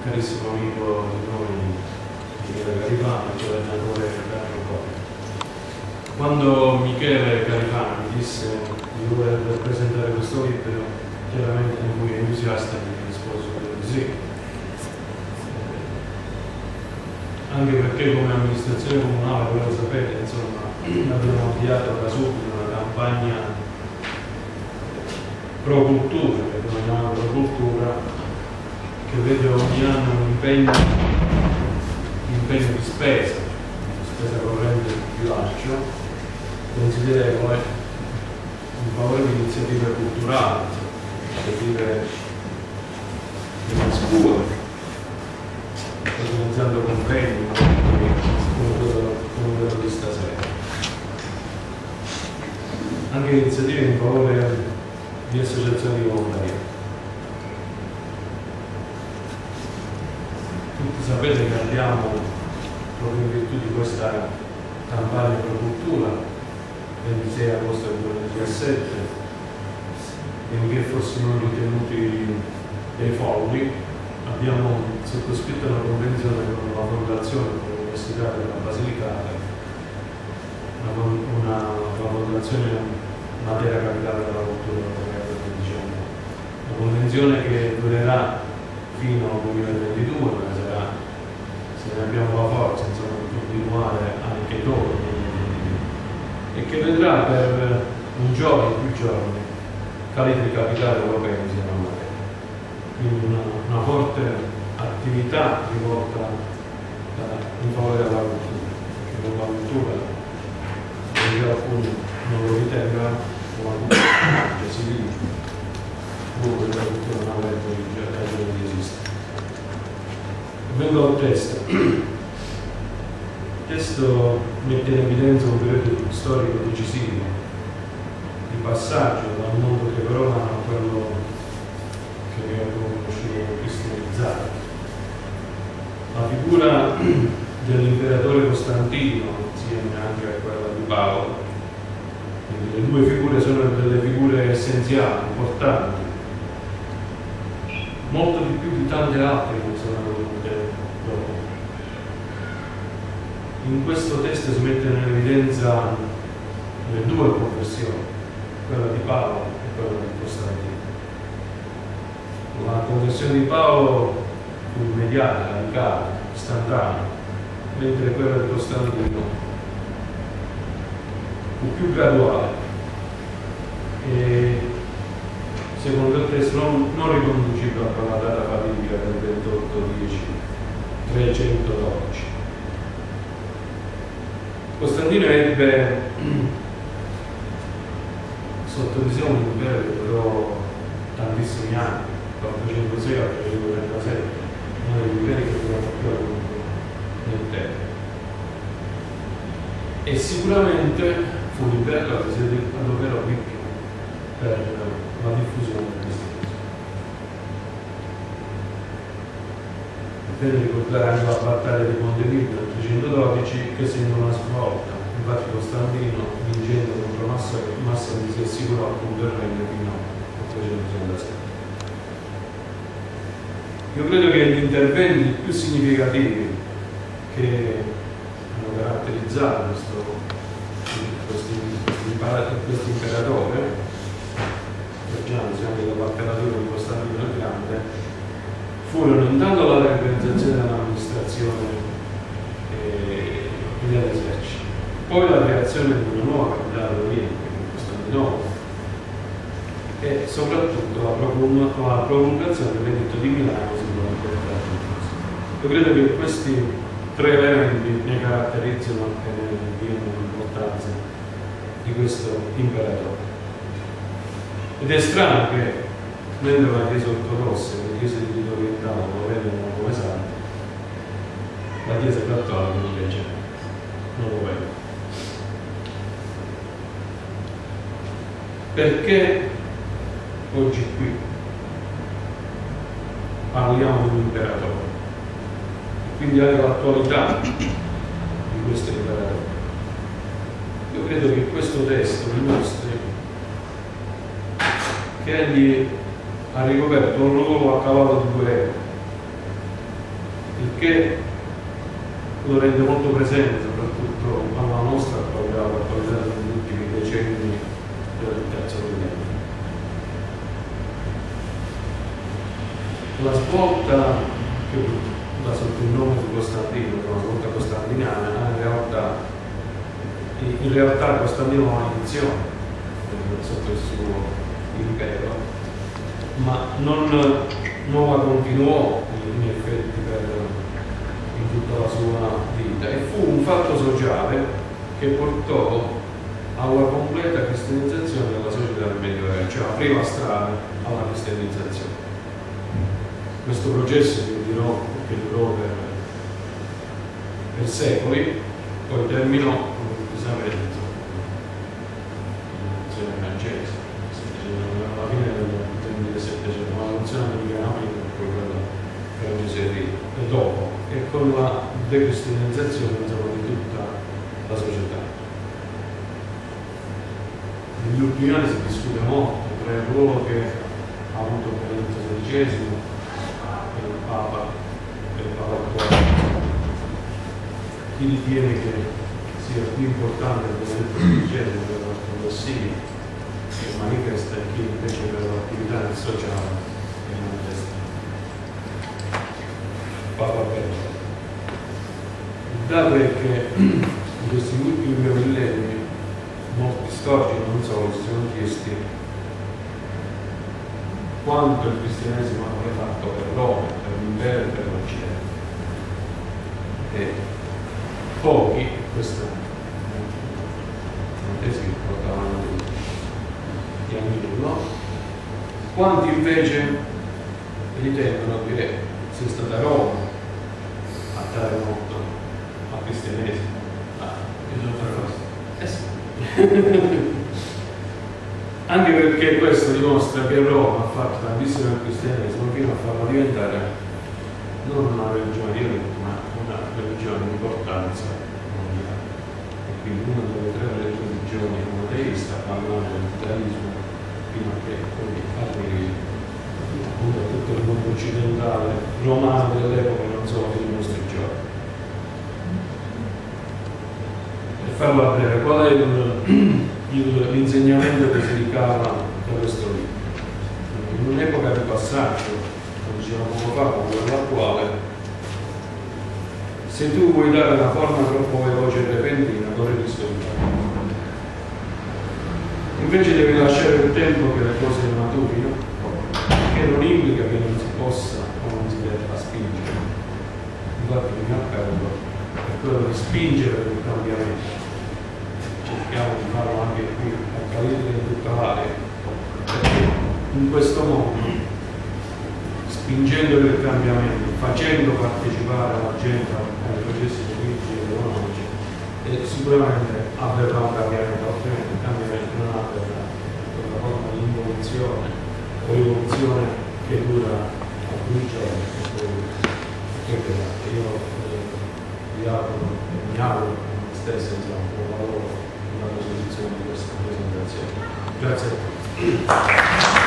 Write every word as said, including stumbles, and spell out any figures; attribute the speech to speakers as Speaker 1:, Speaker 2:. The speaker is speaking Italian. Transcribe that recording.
Speaker 1: carissimo amico di noi, Michele Carifano, governatore Carlo. Quando Michele Carifano mi disse di voler presentare questo libro, chiaramente lui è entusiasta e mi risposo di sì. Anche perché come amministrazione comunale, voi lo sapete, insomma, abbiamo avviato da subito una campagna pro cultura, che noi chiamiamo pro cultura, che vede ogni anno un impegno, un impegno di spesa, di spesa corrente di bilancio, considerevole in favore di iniziative culturali, iniziative nelle scuole, organizzando convegni come quello di stasera. Anche iniziative in favore di associazioni di volontariato. Tutti sapete che abbiamo, proprio in virtù di questa campagna pro cultura, ventisei agosto del duemiladiciassette, benché fossimo ritenuti dei folli, abbiamo sottoscritto una convenzione con la fondazione con l'Università della Basilicata, una, una, una fondazione Matera Capitale della Cultura europea, diciamo. Una convenzione che durerà fino al duemilaventidue, ma sarà, se ne abbiamo la forza, insomma, di continuare anche dopo il duemilaventidue, e che vedrà per un giorno, più giorni, Calibri Capitale Europea insieme a Matera. Quindi una, una forte attività rivolta in favore della cultura, perché con la cultura, se alcuni non lo ritengono, come si dice, dove la cultura non avrebbe ragione di esistere. Vengo al testo. Il testo mette in evidenza un periodo storico decisivo, di passaggio da un mondo che però a quello che abbiamo conosciuto cristianizzato. La figura dell'imperatore Costantino, insieme anche a quella di Paolo, quindi le due figure sono delle figure essenziali, importanti, molto di più di tante altre che sono venute dopo. In questo testo si mettono in evidenza le due conversioni, quella di Paolo e quella di Costantino. La conversione di Paolo fu immediata, radicale, istantanea, mentre quella di Costantino fu più graduale e secondo il testo non, non riconducibile alla data fatidica del ventotto dieci trecentododici. Costantino ebbe sotto visione un impero che durò tantissimi anni, dal trecentosei al trecentotrentasei, uno degli imperi che durò più a lungo nel tempo. E sicuramente fu l'imperatore che si adoperò di più per la diffusione del cristianesimo. È bene ricordare anche la battaglia di Monte Milvio nel trecentododici, che segna una svolta. Infatti Costantino, vincendo contro Massimo, si assicurò appunto il regno fino al trecentotrentasei. Io credo che gli interventi più significativi che hanno caratterizzato questo questo imperatore, anche dell'imperatore di Costantino il Grande, furono intanto la reorganizzazione dell'amministrazione e dell'esercito, poi la creazione di una nuova capitale d'Oriente, Costantinopoli, e soprattutto la, promulg la promulgazione dell'editto di Milano secondo il trattato di Pisa. Io credo che questi tre elementi ne caratterizzano e ne diano l'importanza di questo imperatore. Ed è strano che mentre la Chiesa ortodossa e le Chiese di rito orientale lo vedono come santo, la Chiesa cattolica invece non lo vede. Perché oggi qui parliamo di un imperatore, quindi anche l'attualità di questo imperatore? Io credo che questo testo dimostri che egli ha ricoperto un ruolo a cavallo di due epoche, che lo rende molto presente soprattutto alla nostra attualità, l'attualità degli ultimi decenni del terzo millennio. La svolta che dà sotto il nome di Costantino, che è una svolta costantiniana, in realtà, in realtà Costantino ha un'inizione sotto il suo impero, ma non, non la continuò in effetti per, in tutta la sua vita, e fu un fatto sociale che portò alla completa cristianizzazione della società del Medioevo, cioè aprì la strada alla cristianizzazione. Questo processo che durò, che durò per, per secoli, poi terminò con il risanamento dell'invenzione francese, alla fine del millesettecento, ma la funzione americana prima e poi quella francese e dopo, e con la decristianizzazione insomma, di tutta la società. Negli ultimi anni si discute molto tra il ruolo che ha avuto Benedetto sedicesimo e il Papa e il Papa attuale. Chi ritiene che sia più importante Benedetto sedicesimo per l'ortodossia che manifesta, e chi invece per l'attività del sociale che manifesta. Papa Benedetto. Il dato è che in questi ultimi due millenni molti storici, non solo, si sono chiesti quanto il cristianesimo avrebbe fatto per Roma, per l'impero e per l'Occidente. E pochi, questa è una tesi che portavano gli anni no? Quanti invece ritengono che sia stata Roma a dare molto al cristianesimo. Ah, eh sì. Anche perché questo dimostra che Roma ha fatto tantissimo il cristianesimo fino a farla diventare non una religione di elite, ma una religione di importanza mondiale. E quindi una delle tre religioni monoteista, parlando del judaismo, fino a che poi arrivi appunto a tutto il mondo occidentale romano dell'epoca, non solo che i nostri giorni. Per farlo a breve, qual è l'insegnamento che si ricava da questo libro? In un'epoca di passaggio, come dicevamo poco fa, come quella attuale, se tu vuoi dare una forma troppo veloce e repentina, corri il rischio di farlo. Invece devi lasciare il tempo che le cose maturino, che non implica che non si possa o non si debba spingere. Infatti il mio appello è quello di spingere per il cambiamento. Cerchiamo di farlo anche qui a Calibre in tutta l'area, perché in questo modo, spingendo per il cambiamento, facendo partecipare la gente ai processi politici e economici, e sicuramente avverrà un cambiamento, altrimenti il cambiamento non avverrà con una forma di involuzione o rivoluzione che dura alcuni giorni e poi perderà. Io eh, vi auguro e mi auguro a me stesso insomma, un buon lavoro, una posizione di questa presentazione. Grazie a tutti.